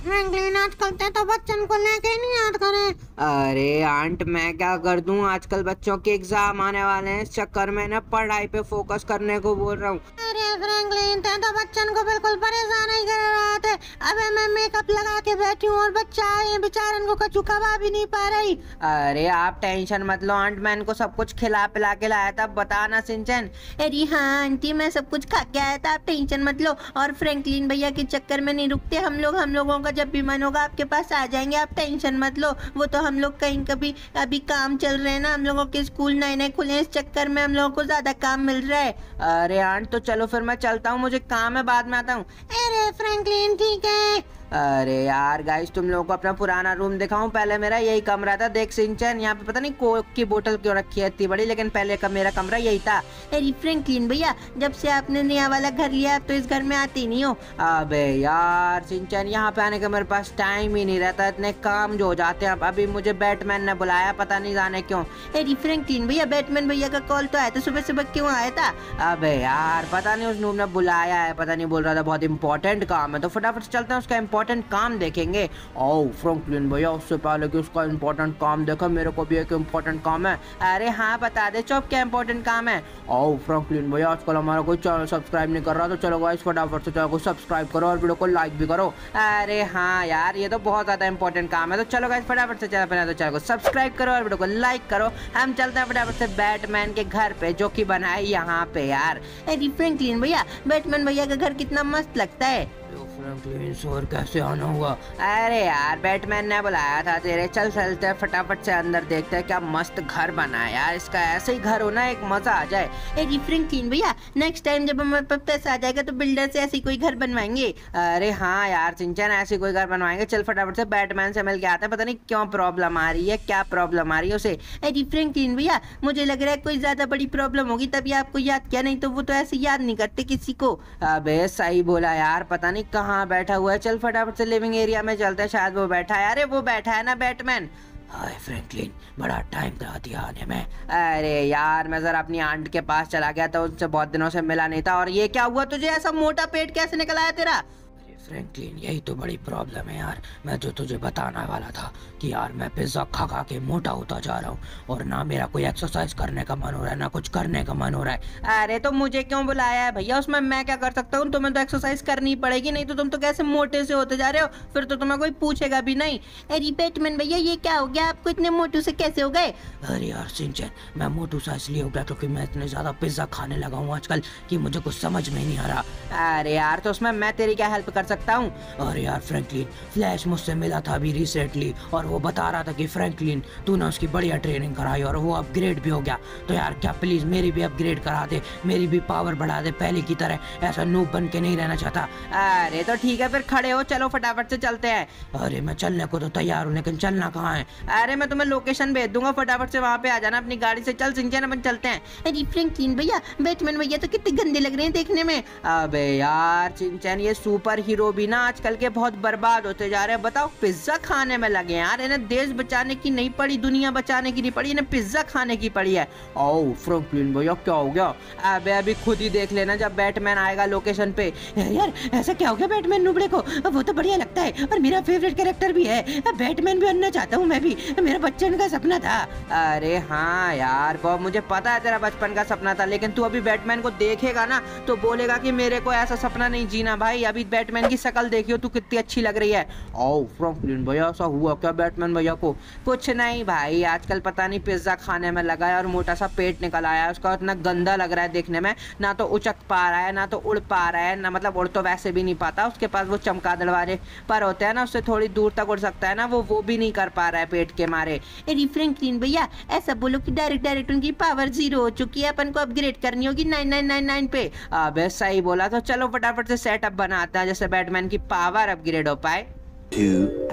Franklin आजकल तो बच्चन को लेके नहीं याद करे। अरे आंट मैं क्या कर दूं, आजकल बच्चों के एग्जाम आने वाले हैं, इस चक्कर में ना पढ़ाई पे फोकस करने को बोल रहा हूँ। अरे फ्रैंकलिन ते तो बच्चन को बिल्कुल परेशान ही कर रहा था। अबे मैं मेकअप लगा के बैठी हूँ और बच्चा ये बेचारन को कछु खवा भी नहीं पा रही। अरे आप टेंशन मत लो आंट, मैं इनको सब कुछ खिला पिला के लाया था, बताना सिंचन। अरे हाँ आंटी मैं सब कुछ खा के आया था, आप टेंशन मत लो। और फ्रैंकलिन भैया के चक्कर में नहीं रुकते हम लोगों का जब भी मन होगा आपके पास आ जाएंगे, आप टेंशन मत लो। वो तो हम लोग कहीं कभी अभी काम चल रहे हैं ना, हम लोगों के स्कूल नए नए खुले हैं, इस चक्कर में हम लोगों को ज्यादा काम मिल रहा है। अरे आंट तो चलो फिर मैं चलता हूँ, मुझे काम है, बाद में आता हूँ। अरे फ्रैंकलिन ठीक है। अरे यार गाइस, तुम लोगों को अपना पुराना रूम दिखाऊं? पहले मेरा यही कमरा था, देख सिंचन यहाँ पे पता नहीं कोक की बोतल क्यों रखी है इतनी बड़ी, लेकिन पहले का मेरा कमरा यही था। अरे फ्रैंकलिन भैया जब से आपने नया वाला घर लिया आप तो इस घर में आते ही नहीं हो। अबे यार सिंचन, यहाँ पे आने का मेरे पास टाइम ही नहीं रहता, इतने काम जो हो जाते हैं। अभी मुझे बैटमैन ने बुलाया, पता नहीं जाने क्यों। अरे फ्रैंकलिन भैया बैटमैन भैया का कॉल तो आया था सुबह सुबह, क्यों आया था? अबे यार पता नहीं उस नूब ने बुलाया है, पता नहीं, बोल रहा था बहुत इंपॉर्टेंट काम है, तो फटाफट से चलते हैं, उसका इंपॉर्टेंट काम देखेंगे। ओ फ्रैंकलिन भैया, उससे पहले कि उसका इंपॉर्टेंट काम देखो, मेरे को भी एक इंपॉर्टेंट काम है। अरे हाँ बता दे चुप, क्या इंपॉर्टेंट काम है? ओ फ्रैंकलिन भैया, आजकल हमारा कोई चैनल सब्सक्राइब नहीं कर रहा, तो चलो गाइस फटाफट से चैनल को सब्सक्राइब करो और वीडियो को लाइक भी करो। अरे हाँ यार, ये तो बहुत ज्यादा इंपॉर्टेंट काम है, तो चलो गाइस फटाफट से चैनल को सब्सक्राइब करो और वीडियो को लाइक करो। हम चलते हैं फटाफट से बैटमैन के घर पे, जो कि बना है यहाँ पे यार। अरे फ्रैंकलिन भैया बैटमैन भैया का घर कितना मस्त लगता है। फ्रैंकलिन शोर कैसे आना हुआ? अरे यार बैटमैन ने बुलाया था तेरे, चल चलते हैं फटाफट से अंदर, देखते हैं क्या मस्त घर बना है यार, इसका ऐसे ही घर होना एक मजा आ जाए। अरे फ्रैंकलिन भैया नेक्स्ट टाइम जब हमारे पास पैसा आ जाएगा तो बिल्डर से ऐसे कोई घर बनवाएंगे। अरे हाँ यार सिंचन, ऐसे कोई घर बनवाएंगे, चल फटाफट से बैटमैन से मिल के आते हैं, पता नहीं क्यों प्रॉब्लम आ रही है, क्या प्रॉब्लम आ रही है उसे। अरे फ्रैंकलिन भैया मुझे लग रहा है कोई ज्यादा बड़ी प्रॉब्लम होगी तभी आपको याद किया, नहीं तो वो तो ऐसे याद नहीं करते किसी को। अबे सही बोला यार, पता नहीं कहाँ बैठा हुआ है, चल फटाफट से लिविंग एरिया में चलते हैं, शायद वो बैठा है। अरे वो बैठा है ना बैटमैन। हाय फ्रैंकलिन, बड़ा टाइम लगा दिया आने में। अरे यार मैं जरा अपनी आंट के पास चला गया था, उनसे बहुत दिनों से मिला नहीं था। और ये क्या हुआ तुझे, ऐसा मोटा पेट कैसे निकल आया तेरा? फ्रैंकलिन यही तो बड़ी प्रॉब्लम है यार, मैं जो तुझे बताने वाला था कि यार मैं पिज्जा खा खा के मोटा होता जा रहा हूँ, और ना मेरा कोई एक्सरसाइज करने का मन हो रहा है, ना कुछ करने का मन हो रहा है। अरे तो मुझे क्यों बुलाया है भैया, उसमें मैं क्या कर सकता हूँ? तुम्हें तो एक्सरसाइज करनी पड़ेगी, नहीं तो तुम तो कैसे मोटे से होते जा रहे हो, फिर तो तुम्हें कोई पूछेगा भी नहीं। अरे बैटमैन भैया ये क्या हो गया, आपको इतने मोटू से कैसे हो गए? अरे यार सिंचन, मैं मोटू सा इसलिए हो गया क्योंकि मैं इतने ज्यादा पिज्जा खाने लगा हूँ आजकल कि मुझे कुछ समझ में नहीं आ रहा। अरे यार तो उसमें मैं तेरी क्या हेल्प कर सकता हूँ? अरे यार फ्रैंकलिन, फ्लैश मुझसे मिला था अभी रिसेंटली, और वो बता रहा था कि फ्रैंकलिन तूने उसकी बढ़िया ट्रेनिंग कराई और वो अपग्रेड भी हो गया, तो यार क्या प्लीज मेरी भी अपग्रेड करा दे, मेरी भी पावर बढ़ा दे पहले की तरह, ऐसा नूब बन के नहीं रहना चाहता। अरे तो ठीक है फिर खड़े हो, चलो फटाफट से चलते हैं। अरे मैं चलने को तो तैयार हूँ, लेकिन चलना कहाँ है? अरे मैं तुम्हें लोकेशन भेज दूंगा, फटाफट से वहाँ पे आ जाना अपनी गाड़ी से, चल सिंचन अपन चलते हैं। अरे फ्रैंकलिन भैया बैटमैन भैया तो कितने गंदे लग रहे हैं देखने में। अबे यार सिंचन, ये सुपर हीरो भी ना आजकल के बहुत बर्बाद होते जा रहे हैं, बताओ पिज्जा खाने में लगे यार, इन्हें देश बचाने की नहीं पड़ी, दुनिया बचाने की नहीं पड़ी, इन्हें पिज्जा खाने की पड़ी है। ओ फ्रैंकलिन भैया क्या हो गया? अबे अभी खुद ही देख लेना जब बैटमैन आएगा लोकेशन पे। यार ऐसा क्या हो गया बैटमैन नुबड़े को, वो तो बढ़िया लगता है और मेरा फेवरेट कैरेक्टर भी है, बैटमैन भी बनना चाहता हूँ मैं भी, मेरा बचपन का सपना था। अरे हाँ यार बॉब, मुझे पता है तेरा बचपन का सपना था, लेकिन तू अभी बैटमैन को देखेगा ना तो बोलेगा कि मेरे को ऐसा सपना नहीं जीना भाई, अभी बैटमैन की शक्ल देखियो तू कितनी अच्छी लग रही है। ओ फ्रैंकलिन भैया ऐसा हुआ क्या बैटमैन भैया को? कुछ नहीं भाई, आजकल पता नहीं पिज्जा खाने में लगा है और मोटा सा पेट निकल आया है उसका, इतना गंदा लग रहा है देखने में, ना तो उचक पा रहा है ना तो उड़ पा रहा है, ना मतलब उड़ तो वैसे भी नहीं पाता, उसके पास वो चमगादड़ वाले पर होते हैं ना, उससे थोड़ी दूर तक उड़ सकता है ना, वो भी नहीं कर पा रहा है पेट के मारे। अरे फ्रैंकलिन भैया ऐसा बोलो कि डायरेक्ट उनकी पावर 0 हो चुकी है, अपन को अपग्रेड करनी होगी 9999 पे। अबे सही बोला, तो चलो फटाफट से सेटअप बनाते हैं जैसे बैटमैन की पावर अपग्रेड हो पाए। 2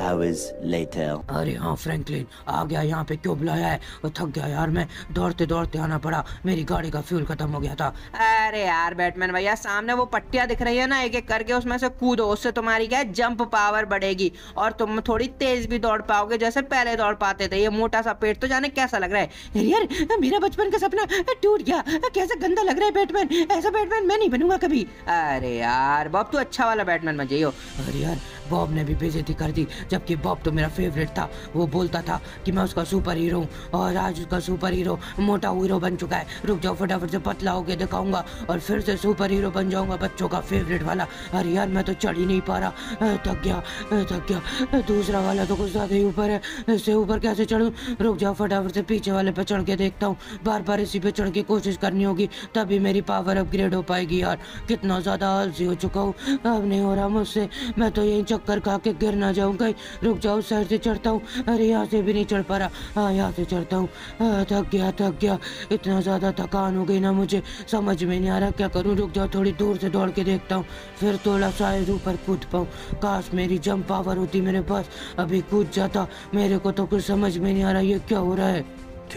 hours later. अरे हाँ फ्रैंकलिन आ गया, यहाँ पे क्यों बुलाया है? वो थक गया यार, मैं दौड़ते दौड़ते आना पड़ा, मेरी गाड़ी का फ्यूल खत्म हो गया था। अरे यार बैटमैन भैया, सामने वो पट्टियां दिख रही है ना, एक एक करके उसमें से कूदो, उससे तुम्हारी क्या है जंप पावर बढ़ेगी और तुम थोड़ी तेज भी दौड़ पाओगे जैसे पहले दौड़ पाते थे। ये मोटा सा पेट तो जाने कैसा लग रहा है यार, मेरा बचपन का सपना टूट गया, कैसा गंदा लग रहा है बैटमैन, ऐसा बैटमैन मैं नहीं बनूंगा कभी। अरे यार बॉब तू अच्छा वाला बैटमैन बन जाइयो। अरे यार बॉब ने भी बेइज्जती कर दी, जबकि बॉब तो मेरा फेवरेट था। वो बोलता था कि मैं उसका सुपर हीरो हूँ और आज उसका सुपर हीरो मोटा हीरो बन चुका है। रुक जाओ फटाफट से पतला होके दिखाऊंगा और फिर से सुपर हीरो बन जाऊंगा, बच्चों का फेवरेट वाला। अरे यार मैं तो चढ़ ही नहीं पा रहा, थक गया। दूसरा वाला तो कुछ ज्यादा ही ऊपर है, इससे ऊपर कैसे चढ़ूं? रुक जाओ फटाफट से पीछे वाले पे चढ़ के देखता हूँ। बार बार इसी पे चढ़ के कोशिश करनी होगी तभी मेरी पावर अपग्रेड हो पाएगी। यार कितना ज्यादा आलसी हो चुका हूँ, अब नहीं हो रहा मुझसे, मैं तो यही चक्कर खा के गिर ना जाऊँ कहीं। रुक जाओ साइड से चढ़ता हूँ। अरे यहाँ से भी नहीं चढ़ पा रहा, हाँ यहाँ से चढ़ता हूँ। थक गया, इतना ज्यादा थकान हो गई ना, मुझे समझ में नहीं आ रहा क्या करूँ। रुक जाओ थोड़ी दूर से दौड़ के देखता हूँ, फिर थोड़ा शायद ऊपर कूद पाऊँ। काश मेरी जंप पावर होती मेरे पास, अभी कूद जाता। मेरे को तो कुछ समझ में नहीं आ रहा ये क्या हो रहा है।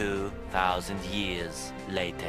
2000 years later.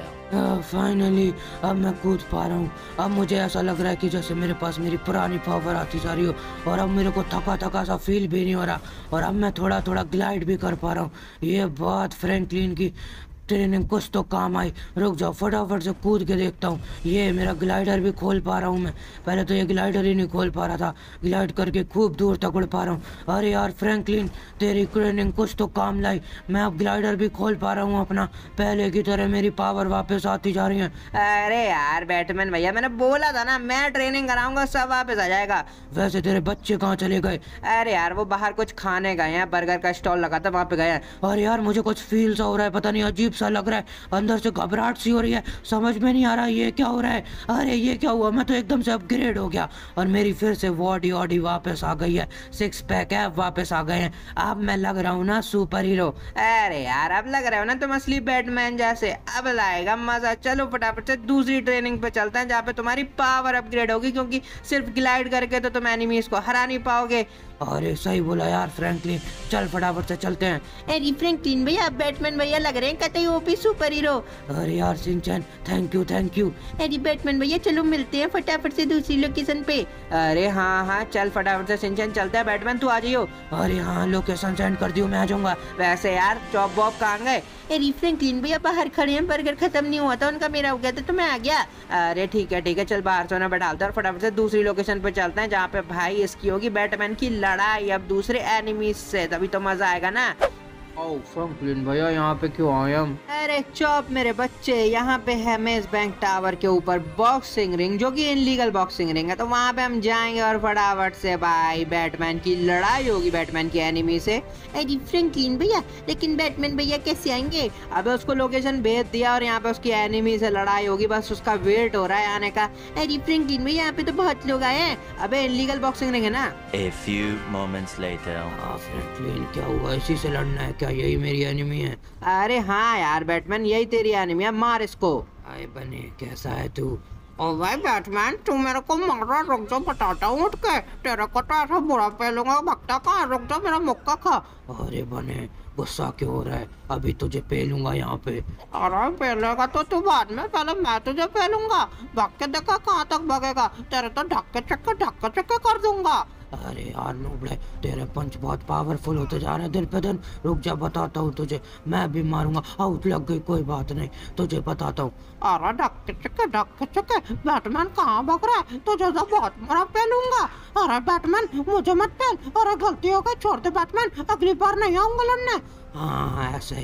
फाइनली अब मैं कूद पा रहा हूँ। अब मुझे ऐसा लग रहा है कि जैसे मेरे पास मेरी पुरानी पावर आती जा रही हो और अब मेरे को थका सा फील भी नहीं हो रहा और अब मैं थोड़ा ग्लाइड भी कर पा रहा हूँ। ये बात फ्रैंकलिन की ट्रेनिंग कुछ तो काम आई। रुक जाओ फटाफट से कूद के देखता हूँ। ये मेरा ग्लाइडर भी खोल पा रहा हूँ मैं, पहले तो ये ग्लाइडर ही नहीं खोल पा रहा था, ग्लाइड करके खूब दूर तक उड़ पा रहा हूँ। अरे यार फ्रैंकलिन तेरी ट्रेनिंग कुछ तो काम लाई, मैं अब ग्लाइडर भी खोल पा रहा हूँ अपना, पहले की तरह मेरी पावर वापस आती जा रही है। अरे यार बैटमैन भैया मैंने बोला था ना, मैं ट्रेनिंग कराऊंगा सब वापस आ जाएगा। वैसे तेरे बच्चे कहाँ चले गए? अरे यार वो बाहर कुछ खाने गए हैं, बर्गर का स्टॉल लगा था वहाँ पे गए हैं। अरे यार मुझे कुछ फील सा हो रहा है, पता नहीं अजीब सा लग रहा है, अंदर से घबराहट सी हो रही है, समझ में नहीं आ रहा ये क्या हो रहा है। अरे ये क्या हुआ, मैं तो एकदम से अपग्रेड हो गया और मेरी फिर से बॉडी वापस आ गई है, 6 पैक है वापस आ गए हैं। अब मैं लग रहा हूँ ना सुपर हीरो। अरे यार अब लग रहे हो ना तुम असली बैटमैन जैसे, अब लाएगा मजा। चलो फटाफट से दूसरी ट्रेनिंग पे चलते हैं जहाँ पे तुम्हारी पावर अपग्रेड होगी, क्योंकि सिर्फ ग्लाइड करके तो तुम एनिमीज को हरा नहीं पाओगे। अरे सही बोला यार फ्रैंकलिन, चल फटाफट से चलते हैं। अरे फ्रैंकलिन भैया बैटमैन भैया लग रहे हैं कतई ओपी सुपर हीरो। अरे यार सिंचन थैंक यू। अरे बैटमैन भैया चलो मिलते हैं फटाफट से दूसरी लोकेशन पे। अरे हाँ चल फटाफट से सिंचन चलते हैं। बैटमैन तू आ जाइयो। अरे हाँ लोकेशन सेंड कर दियो, मैं आ जाऊंगा। वैसे यार चॉप बॉब कहाँ गए? अरे फ्रैंकलिन भैया बाहर खड़े हैं, बर्गर खत्म नहीं हुआ था उनका, मेरा हो गया था तो मैं आ गया। अरे ठीक है चल बाहर से उन्हें बैठालते हैं और फटाफट से दूसरी लोकेशन पे चलते हैं जहाँ पे भाई इसकी होगी बैटमैन की लड़ाई अब दूसरे एनिमीज से, तभी तो मजा आएगा ना। ओह फ्रैंकलिन भैया यहाँ पे क्यों आए हम? अरे चॉप मेरे बच्चे, यहाँ पे है मेज बैंक टावर के ऊपर बॉक्सिंग रिंग, जो कि इनलीगल बॉक्सिंग रिंग है, तो वहाँ पे हम जाएंगे और फटाफट से भाई बैटमैन की लड़ाई होगी बैटमैन की एनिमी से। अरे फ्रैंकलिन भैया लेकिन बैटमैन भैया कैसे आएंगे? अबे उसको लोकेशन भेज दिया और यहाँ पे उसकी एनिमी से लड़ाई होगी, बस उसका वेट हो रहा है आने का। अरे फ्रैंकलिन भैया यहाँ पे तो बहुत लोग आए हैं। अबे इनलीगल बॉक्सिंग रिंग है ना। A few moments later. Franklin क्या हुआ, इसी से लड़ना है क्या? यही मेरी एनिमी है? अरे हाँ यार बैटमैन यही तेरी एनिमी है, मार इसको। आए बने कैसा है तू? ओ भाई बैटमैन तू मेरे को मार रहा, रुक जा बताता हूँ उठ के, तेरे को तो ऐसा बुरा पेलूंगा, भक्ता का रुक जा मेरा मुक्का खा। अरे बने गुस्सा क्यों हो रहा है, अभी तुझे पेलूंगा यहाँ पे। अरे पेलेगा तो तू बाद में, पहले मैं तुझे पेलूंगा, भाग के देखा कहाँ तक भागेगा, तेरे तो ढक्के चक्के कर दूंगा। अरे यार नूबड़े तेरे पंच बहुत पावरफुल होते जा रहे हैं दिन पे दिन। रुक जा बताता हूँ तुझे, मैं भी मारूंगा। आउट लग गई, कोई बात नहीं तुझे बताता हूँ। अरे ढक्के चक्के बैटमैन कहाँ भाग रहा है, तुझे तो बहुत बड़ा पेलूंगा। अरे बैटमैन मुझे मत पेल, अरे गलती हो गई, छोड़ दे बैटमैन, अगली बार नहीं आऊंगा लड़ने। हाँ ऐसा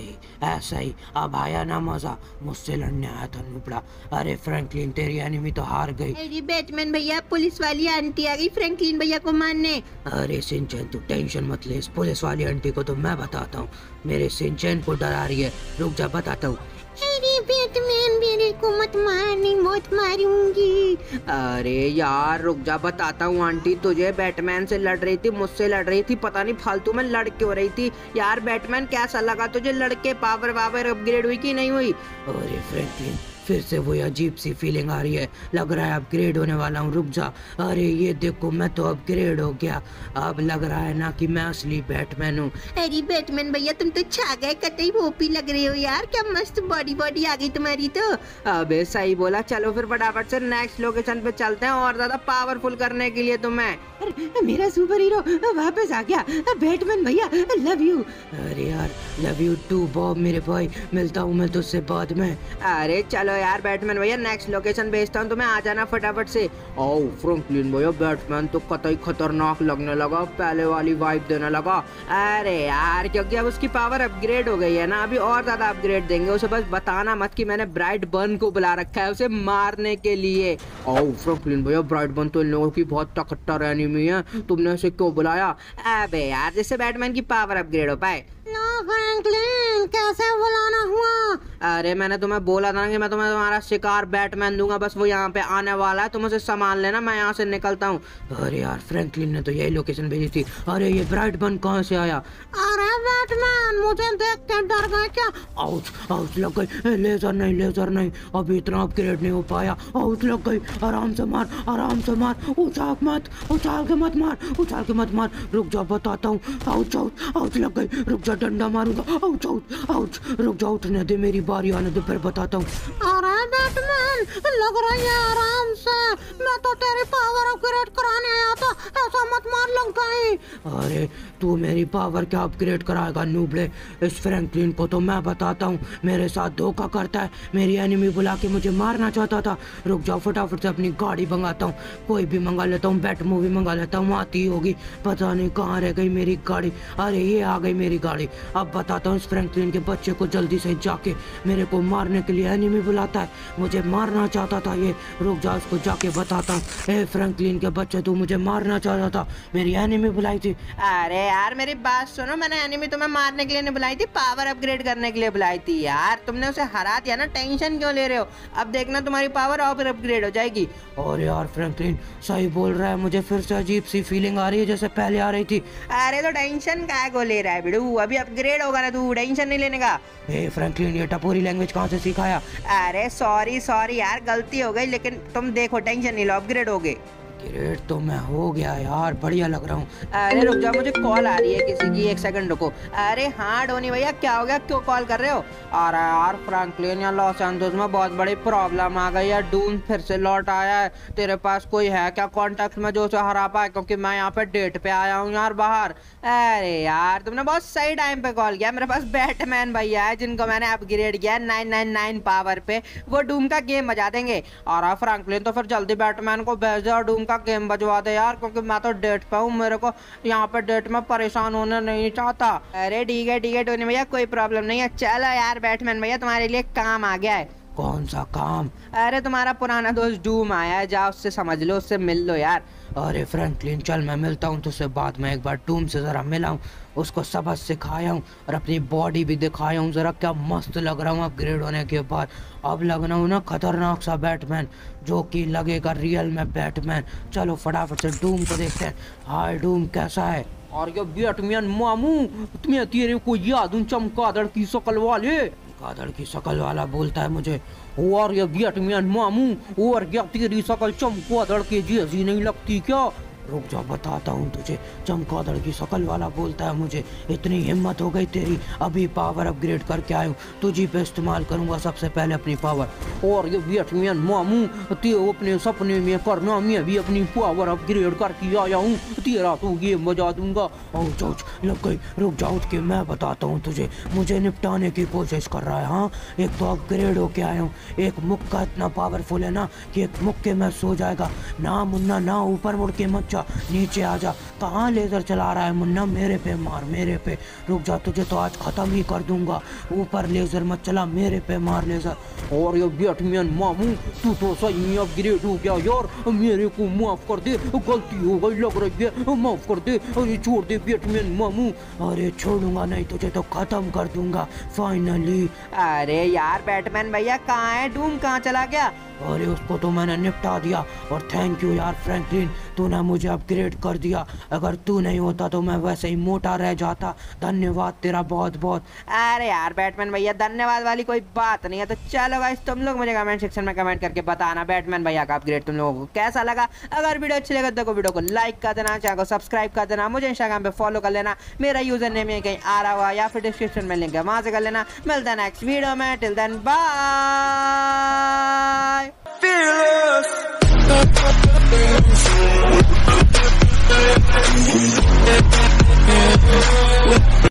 ही अब आया ना मजा, मुझसे लड़ने आया था नुबड़ा। अरे फ्रैंकलिन तेरी एनिमी तो हार गई। अरे बैटमैन भैया पुलिस वाली आंटी आ गई फ्रैंकलिन भैया को मारने। अरे सिंचन तू टेंशन मत ले, इस पुलिस वाली आंटी को तो मैं बताता हूँ, मेरे सिंचन को डरा रही है। रुक जा बताता हूँ। अरे बैटमैन मेरे को मत मारनी, मत मारूंगी। अरे यार रुक जा बताता हूँ। आंटी तुझे बैटमैन से लड़ रही थी, मुझसे लड़ रही थी, पता नहीं फालतू में लड़ क्यों रही थी। यार बैटमैन कैसा लगा तुझे लड़के, पावर अपग्रेड हुई कि नहीं हुई? अरे फ्रैंकलिन फिर से वही अजीब सी फीलिंग आ रही है, लग रहा है अपग्रेड होने वाला हूँ। रुक जा, अरे ये देखो मैं तो अपग्रेड हो गया। अब लग रहा है ना कि मैं असली बैटमैन हूँ। अरे बैटमैन भैया तुम तो छा गए, कतई ओपी लग रहे हो यार, क्या मस्त बॉडी आ गई तुम्हारी तो। अबे सही बोला, चलो फिर फटाफट से नेक्स्ट लोकेशन पे चलते हैं और ज्यादा पावरफुल करने के लिए तुम्हें। मेरा सुपर हीरो वापस आ गया। बैटमैन भैया लव यू। अरे यार लव यू टू बॉब मेरे भाई, मिलता हूँ मैं तुझसे बाद में। अरे चलो यार बैटमैन भैया, नेक्स्ट लोकेशन भेजता हूँ तुम्हें, आ जाना फटाफट से। ओ फ्रैंकलिन भैया, बैटमैन तो कतई खतरनाक लगने लगा, पहले वाली वाइब देने लगा। अरे यार क्योंकि अब उसकी पावर अपग्रेड हो गई है ना, अभी और ज्यादा अपग्रेड देंगे उसे। बस बताना मत कि मैंने ब्राइट बर्न को बुला रखा है उसे मारने के लिए। ओ फ्रैंकलिन भैया, ब्राइट बर्न तो इन लोगों की बहुत तकट्टर एनिमी है, तुमने उसे क्यों बुलाया? अबे यार जिससे बैटमैन की पावर अपग्रेड हो पाए। फ्रैंकलिन कैसे बुलाना हुआ? अरे मैंने तुम्हें बोला था कि मैं तुम्हें तुम्हारा शिकार बैटमैन दूंगा, बस वो यहाँ पे आने वाला है, तुम उसे संभाल लेना, मैं यहाँ से निकलता हूँ। अरे यार फ्रैंकलिन ने तो यही लोकेशन भेजी थी। अरे ये ब्राइट बर्न कहाँ से आया? अरे बैटमैन मुझे देख के डर गए क्या? आउच आउच लग गई। लेजर नहीं, अभी इतना अपग्रेड नहीं हो पाया। आउच लग गई, आराम से मार, उछाल के मत मार। रुक जा बताता हूँ। आउच लग गई, रुक जा डंडा मारूंगा। आउच रुक जा, उठने दे, मेरी बारी आने दे, फिर बताता हूँ। अरे बैटमैन लग रही है आराम से, मैं तो तेरी पावर अपग्रेड कराने आया था, ऐसा मत मार लग गई। अरे तू मेरी पावर क्या अपग्रेड कराएगा नूबले? इस फ्रैंकलिन को तो मैं बताता हूँ, मेरे साथ धोखा करता है, मेरी एनिमी बुला के मुझे मारना चाहता था। रुक जाओ फटाफट से अपनी गाड़ी मंगाता हूँ, कोई भी मंगा लेता हूँ, बैट मूवी मंगा लेता हूँ, आती होगी। पता नहीं कहाँ रह गई मेरी गाड़ी। अरे ये आ गई मेरी गाड़ी। अब बताता हूँ इस फ्रैंकलिन के बच्चे को, जल्दी से जाके मेरे को मारने के लिए एनिमी बुलाता है, मुझे मारना चाहता था ये। रुक जा उसको जाके बताता हूँ। ए फ्रैंकलिन के बच्चे, तू मुझे मारना चाहता था, मेरी एनिमी बुलाई थी। अरे यार मेरी बात सुनो, मैंने एनिमी तुम्हें मारने के लिए नहीं बुलाई थी, पावर अपग्रेड करने के लिए बुलाई थी यार। तुमने उसे हरा दिया ना, टेंशन क्यों ले रहे हो? अब देखना तुम्हारी पावर और अपग्रेड हो जाएगी। और यार फ्रैंकलिन सही बोल रहा है, मुझे फिर से अजीब सी फीलिंग आ रही है जैसे पहले आ रही थी। अरे तो टेंशन काय को ले रहा है बिड़ू, अभी अपग्रेड होगा ना, तू टेंशन नहीं लेने का। ए फ्रैंकलिन ये टपोरी लैंग्वेज कहाँ से सिखाया? अरे सॉरी यार, गलती हो गई, लेकिन तुम देखो टेंशन नहीं लो, अपग्रेड हो गए। ग्रेड तो मैं हो गया यार, बढ़िया लग रहा हूँ। अरे रुक जाओ, मुझे कॉल आ रही है किसी की, एक सेकंड रुको। अरे हाँ डोनी भैया, क्या हो गया, क्यों कॉल कर रहे हो? अरे यार फ्रैंकलिन या लॉस एंजल्स में बहुत बड़ी प्रॉब्लम आ गई है, डून फिर से लौट आया है। तेरे पास कोई है क्या कॉन्टेक्ट में जो उसे हरा पाए? क्योंकि मैं यहाँ पे डेट पे आया हूँ यार बाहर। अरे यार तुमने बहुत सही टाइम पे कॉल किया, मेरे पास बैटमैन भैया है जिनको मैंने अपग्रेड किया 999 पावर पे, वो डूम का गेम बजा देंगे। और फ्रैंकलिन तो फिर जल्दी बैटमैन को भेज दो और डूम का गेम बजवा दे यार, क्योंकि मैं तो डेट पे हूँ, मेरे को यहाँ पे डेट में परेशान होने नहीं चाहता। अरे ठीक है टोनी भैया, कोई प्रॉब्लम नहीं है। चलो यार बैटमैन भैया, तुम्हारे लिए काम आ गया है। कौन सा काम? अरे तुम्हारा पुराना दोस्त डूम आया है, जाओ उससे समझ लो, उससे मिल लो यार। अरे फ्रैंकलिन चल मैं मिलता हूँ तुझसे बाद में, एक बार डूम से जरा मिला हूँ, उसको सबक सिखाया हूँ और अपनी बॉडी भी दिखाया हूँ, जरा क्या मस्त लग रहा हूँ अपग्रेड होने के बाद। अब लगना हूँ ना खतरनाक सा बैटमैन, जो कि लगेगा रियल में बैटमैन। चलो फटाफट से डूम को देखते हैं। हाय डूम कैसा है? और ये बैटमैन मामू, तुम्हें तेरे को याद उन चमगादड़ की शकल वाले? गादड़ की शकल वाला बोलता है मुझे। और ये बैटमैन मामू, और क्या तेरी शकल चमगादड़ के जैसी नहीं लगती क्या? रुक जा बताता हूँ तुझे, चमगादड़ की शकल वाला बोलता है मुझे। इतनी हिम्मत हो गई तेरी, अभी पावर अपग्रेड करके आया हूँ, तुझी पे इस्तेमाल करूंगा सबसे पहले अपनी पावर। और ये बैटमैन मामू, ते अपने सपने में करना, मैं भी अपनी पावर अपग्रेड करके आया हूँ, तेरा तो गेम बजा दूंगा। लग गई, रुक जाओ कि मैं बताता हूँ तुझे, मुझे निपटाने की कोशिश कर रहा है। हाँ एक तो अपग्रेड होके आया हूँ, एक मुक्का इतना पावरफुल है ना कि एक मुक्के में सो जाएगा। ना मुन्ना ना ऊपर मुड़ के मत जा, नीचे आ जा। कहाँ लेजर चला रहा है मुन्ना? मेरे पे मार, मेरे पे। रुक जा, तुझे तो आज खत्म ही कर दूंगा। ऊपर लेजर मत चला, मेरे पे मार लेजर। और ये बैटमैन मामू, तू तो सही में अपग्रेड हो गया यार, मेरे को माफ कर दे, गलती हो गई लग रही है, माफ कर दे। अरे छोड़ दे बैटमैन मामू। अरे छोड़ूंगा नहीं, तुझे तो खत्म कर दूंगा फाइनली। अरे यार बैटमैन भैया कहाँ है? डूम कहाँ चला गया? अरे उसको तो मैंने निपटा दिया। और थैंक यू यार फ्रैंकलिन, तूने मुझे अपग्रेड कर दिया। अगर तू नहीं होता तो मैं वैसे ही मोटा रह जाता। धन्यवाद तेरा बहुत बहुत। अरे यार बैटमैन भैया, धन्यवाद वाली कोई बात नहीं है। तो चलो गाइस, तुम लोग मुझे कमेंट सेक्शन में कमेंट करके बताना बैटमैन भैया का अपग्रेड तुम लोगों को कैसा लगा। अगर वीडियो अच्छी लगे तो वीडियो को लाइक कर देना, चैनल को सब्सक्राइब कर देना, मुझे इंस्टाग्राम पे फॉलो कर लेना, मेरा यूजर नेम कहीं आ रहा हुआ या फिर डिस्क्रिप्शन में लिंक है, वहां से कर लेना। मिलते हैं नेक्स्ट वीडियो में, टिल देन बाय।